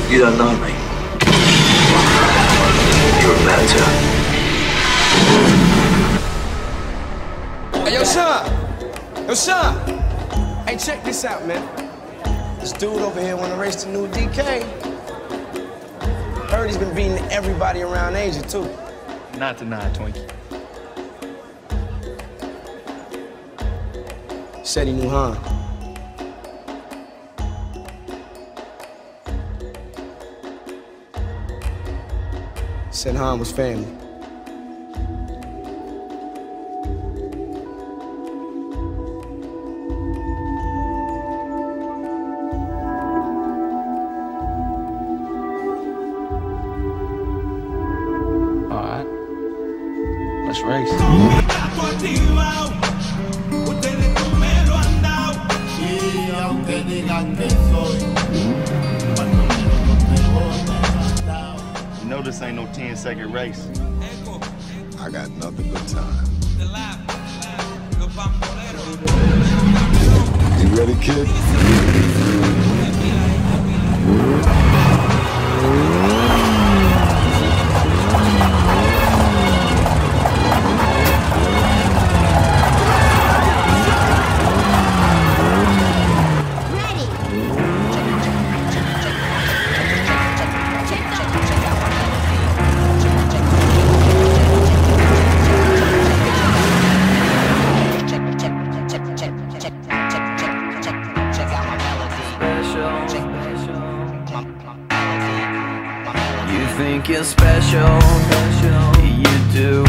You don't know me. You're about to. Hey, yo, Sean! Yo, Sean! Hey, check this out, man. This dude over here wanna race the new DK. Heard he's been beating everybody around Asia, too. Not tonight, Twinkie. Said he knew Han. Said Han was family. All right. Let's race. You know this ain't no 10-second race. I got nothing but time. You ready, kid? You think you're special, you do.